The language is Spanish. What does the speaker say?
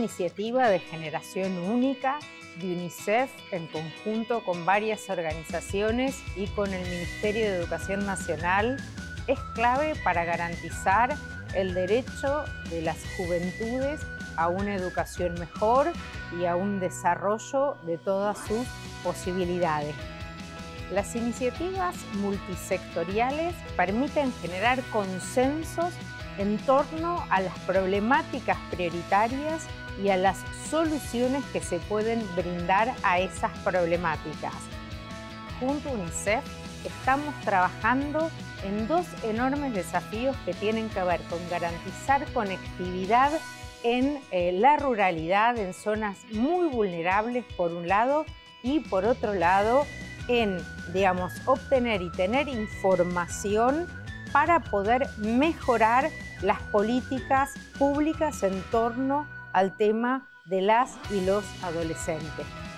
iniciativa de generación única de UNICEF en conjunto con varias organizaciones y con el Ministerio de Educación Nacional es clave para garantizar el derecho de las juventudes a una educación mejor y a un desarrollo de todas sus posibilidades. Las iniciativas multisectoriales permiten generar consensos en torno a las problemáticas prioritarias y a las soluciones que se pueden brindar a esas problemáticas. Junto a UNICEF estamos trabajando en dos enormes desafíos que tienen que ver con garantizar conectividad en la ruralidad, en zonas muy vulnerables por un lado, y por otro lado en, obtener y tener información para poder mejorar las políticas públicas en torno al tema de las y los adolescentes.